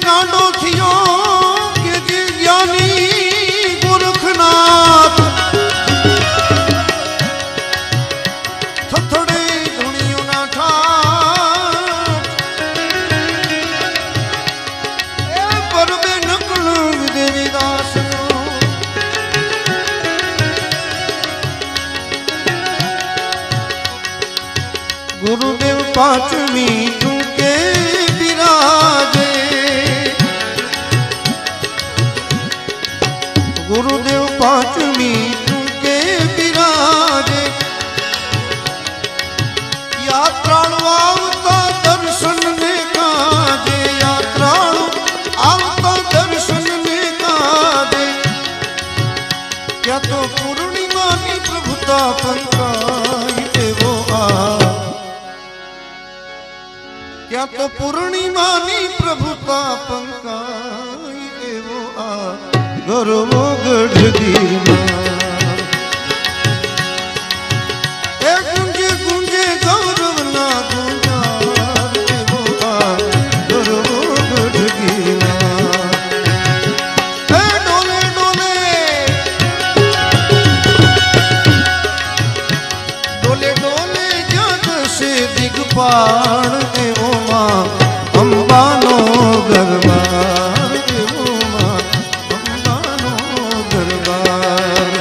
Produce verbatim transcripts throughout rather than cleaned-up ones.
लाडो थियो के जी ज्ञानी गोरखनाथ थथड़े धुनियों ना ठाठ ए परबे नकल देवीदास गुरुदेव पांचवी टूके विराजे गुरुदेव पांचवी टूके विराजे यात्राळु आवता दर्शन ने काजे यात्राळु आवता दर्शन ने काजे क्या तो पूर्णिमा की प्रभुता पंकाई देवो आ क्या तो पूर्णिमा नी प्रभुता पंकाई एवो आ गरवो गढ़गीरमा ए गुंजे गुंजे गौरव ना गुंजार एवो आ गरवो गढ़गीरमा ए डोले डोले डोले डोले जग से दिगपाल अंबानो दरबार एवो मां अंबानो दरबार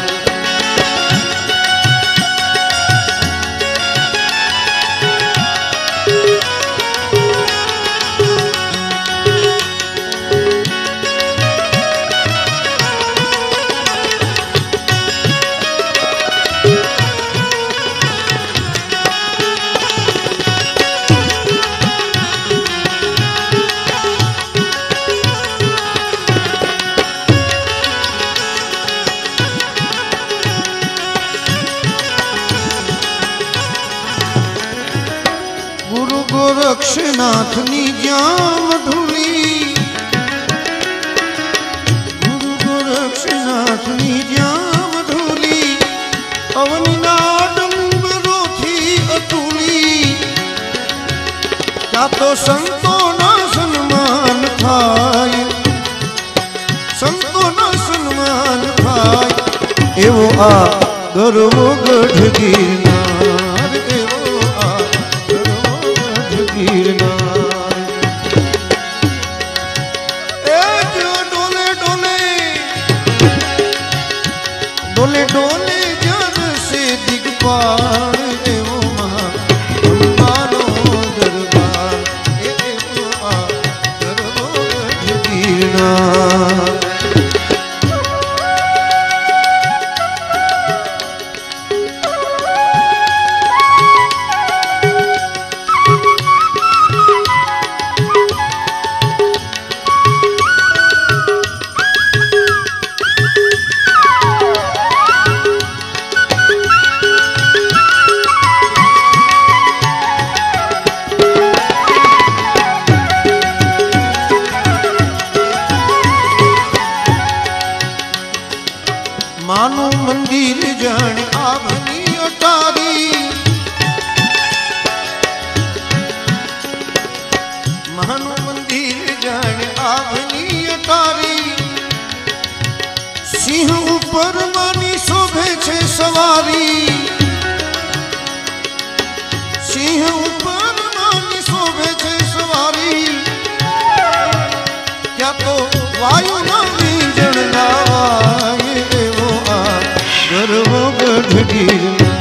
गोरक्षनाथ नी जाम ढूली गुरु गोरक्षनाथ नी जाम ढूली अवनी नाडंबरो थी अतुली क्या तो संतो ना सन्मान थाय संतो ना सन्मान थाय एवो आ गरवो गढ़गीरनार एवो आ डोले डोले डोले डोले जग से दिगपाल एवो मां अंबानो दरबार एवो आ गरवो गढ़गीरनार मानो मंदिर जाने आवनी अटारी मानो मंदिर जाने आवनी अटारी सिंह ऊपर मानी शोभे छे सवारी सिंह ऊपर मानी शोभे छे सवारी क्या तो वायु ना वींजण लावाय एवो आ गरवो गढ़गीरनार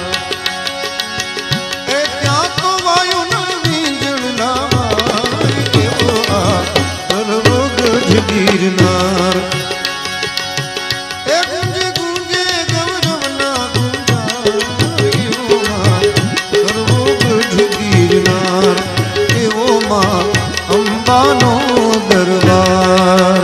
ए क्या तो वायु ना वींजण लावाय एवो आ गरवो गढ़गीरनार ए गुंजे गुंजे गौरव ना गुंजार एवो मां गरवो गढ़गीरनार एवो मां अंबानो दरबार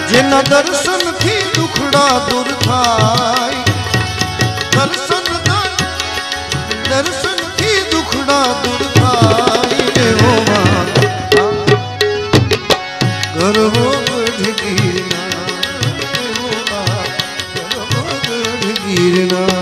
જેના દર્શન થી દુખડા દૂર થાય, દર્શન દર્શન થી દુખડા દૂર થાય, એવો ગરવો ગઢ ગીરના, એવો ગરવો ગઢ ગીરના.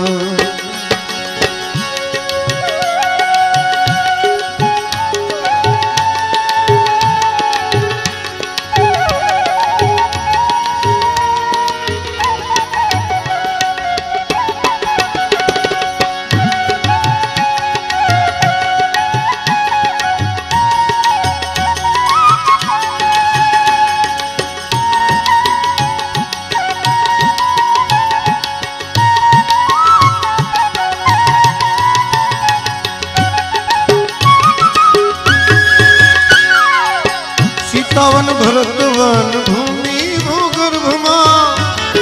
सीतावन भरतवन भूमि भूगर्भમાં,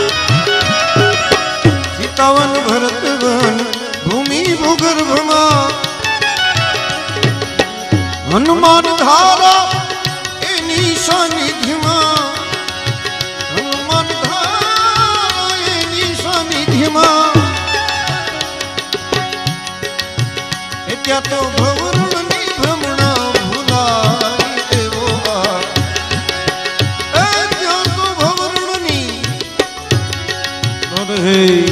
सीतावन भरतवन भूमि भूगर्भમાં, હનુમાન ધારા એની સાનિધ્યમાં, હનુમાન ધારા એની સાનિધ્યમાં, એ ત્યાં તો ભવરણની ભ્રમણા ભૂલાય, એવો એ ત્યાં તો ભવરણની. હે